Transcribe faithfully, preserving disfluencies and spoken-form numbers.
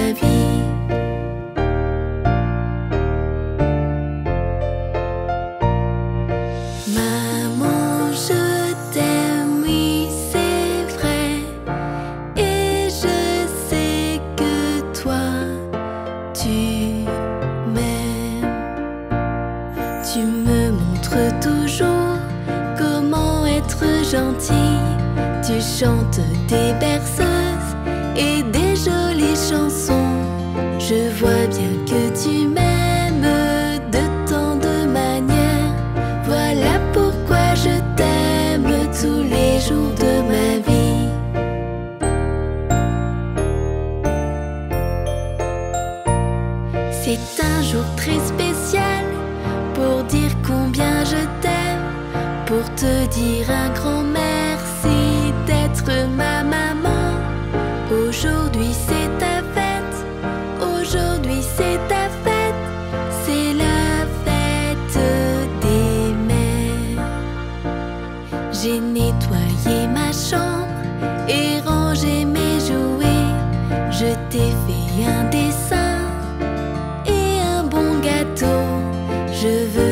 ma vie. Maman, je t'aime, oui c'est vrai, et je sais que toi tu m'aimes. Tu me montres toujours comment être gentil. Tu chantes des berceuses et des jolies chansons. Je vois bien que tu m'aimes de tant de manières. Voilà pourquoi je t'aime tous les jours de ma vie. C'est un jour très spécial pour dire combien je t'aime, pour te dire un grand merci d'être ma maman. Aujourd'hui c'est ta fête, aujourd'hui c'est ta fête, c'est la fête des mères. J'ai nettoyé ma chambre et rangé mes jouets. Je t'ai fait un dessin et un bon gâteau. Je veux